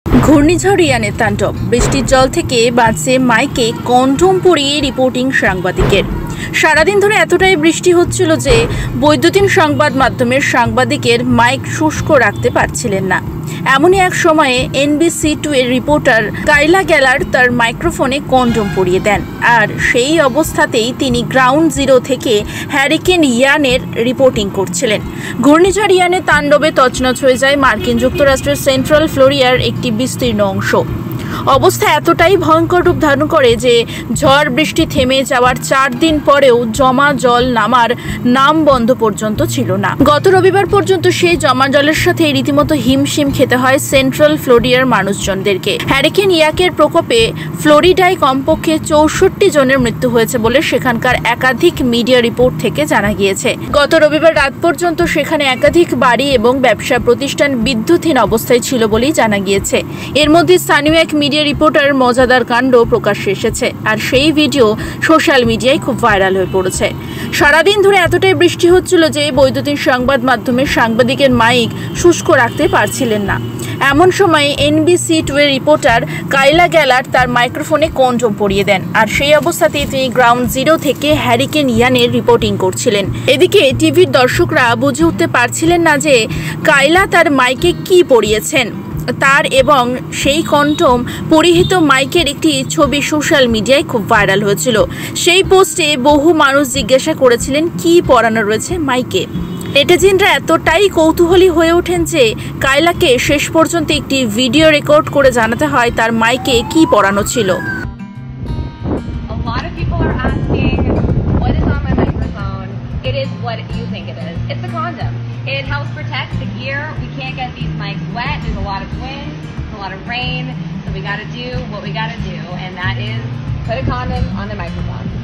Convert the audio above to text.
ঘূর্ণিঝড় ইয়ানের তাণ্ডব, বৃষ্টির জল থেকে বাঁচছে মাইকে কন্ডম পরিয়ে রিপোর্টিং সাংবাদিকের। সারাদিন ধরে এতটাই বৃষ্টি হচ্ছিল যে বৈদ্যুতিন সংবাদ মাধ্যমের সাংবাদিকের মাইক শুষ্ক রাখতে পারছিলেন না। এমনই এক সময়ে NBC2 এর রিপোর্টার কাইলা গ্যালার তার মাইক্রোফোনে কন্ডম পরিয়ে দেন, আর সেই অবস্থাতেই তিনি গ্রাউন্ড জিরো থেকে হ্যারিকেন ইয়ানের রিপোর্টিং করছিলেন। ঘূর্ণিঝড় ইয়ানের তাণ্ডবে তছনছ হয়ে যায় মার্কিন যুক্তরাষ্ট্রের সেন্ট্রাল ফ্লোরিডার একটি বিস্তীর্ণ অংশ। অবস্থা এতটাই ভয়ঙ্কর রূপ ধারণ করে যে ঝড় বৃষ্টি থেমে যাওয়ার 4 দিন পরেও জমা জল নামার নাম বন্ধ পর্যন্ত ছিল না। গত রবিবার পর্যন্ত সেই জমা জলের সাথে রীতিমতো হিমশিম খেতে হয় সেন্ট্রাল ফ্লোরিডার মানুষজনদেরকে। হ্যারিকেন ইয়াকের প্রকোপে ফ্লোরিডায় কমপক্ষে 64 জনের মৃত্যু হয়েছে বলে সেখানকার একাধিক মিডিয়া রিপোর্ট থেকে জানা গিয়েছে। গত রবিবার রাত পর্যন্ত সেখানে একাধিক বাড়ি এবং ব্যবসা প্রতিষ্ঠান বিদ্যুৎহীন অবস্থায় ছিল বলেই জানা গিয়েছে। এর মধ্যে স্থানীয় এক মিডিয়া রিপোর্টার মজাদার কাণ্ড প্রকাশ্যে এসেছে, আর সেই ভিডিও সোশ্যাল মিডিয়ায় খুব ভাইরাল হয়ে পড়েছে। সারাদিন ধরে এতটাই বৃষ্টি হচ্ছিল যে বৈদ্যুতিন সংবাদ মাধ্যমের সাংবাদিকের মাইক শুষ্ক রাখতে পারছিলেন না। এমন সময় NBC2 এর রিপোর্টার কাইলা গ্যালার তার মাইক্রোফোনে কন্ডম পরিয়ে দেন, আর সেই অবস্থাতেই তিনি গ্রাউন্ড জিরো থেকে হ্যারিকেন ইয়ানের রিপোর্টিং করছিলেন। এদিকে টিভির দর্শকরা বুঝে উঠতে পারছিলেন না যে কাইলা তার মাইকে কি পরিয়েছেন। তার এবং সেই কন্ডম পরিহিত মাইকের একটি ছবি সোশ্যাল মিডিয়ায় খুব ভাইরাল হয়েছিল। সেই পোস্টে বহু মানুষ জিজ্ঞাসা করেছিলেন কি পরানো রয়েছে মাইকে। নেটিজেনরা এতটাই কৌতূহলী হয়ে ওঠেন যে কাইলাকে শেষ পর্যন্ত একটি ভিডিও রেকর্ড করে জানাতে হয় তার মাইকে কি পরানো ছিল। It is what you think it is. It's a condom. It helps protect the gear. We can't get these mics wet. There's a lot of wind, a lot of rain. So we got to do what we got to do, and that is put a condom on the microphone.